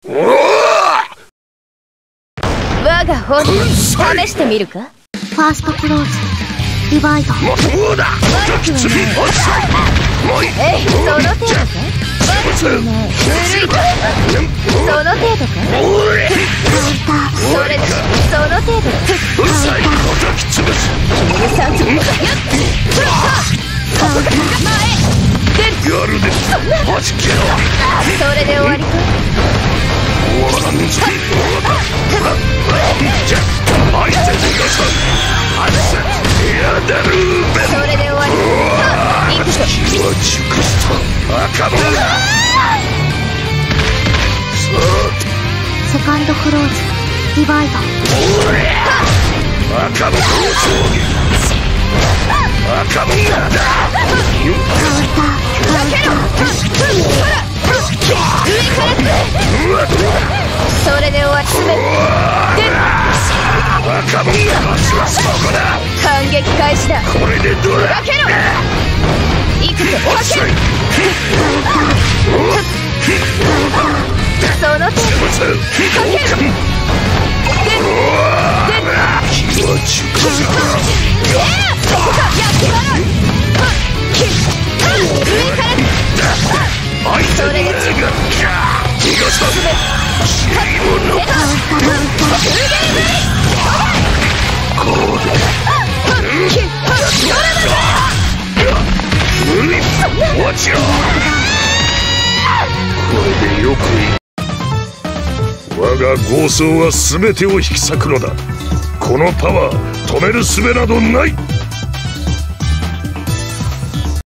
我が本能試してみるか。 ファーストクローズリバイド。 悪くはない。えい、その程度か。悪くはない。ずるいか。その程度か。それだ。その程度だ。許さんぞ。やっやるで。それで終わりか。それで終わり。行くぞ。 セカンドクローズリバイド。 それで終わり。感激開始だ。かけろ。いくぞ。かけろ。その手。かけろ。それで我が暴走は全てを引き裂くのだ。このパワー止める術などない。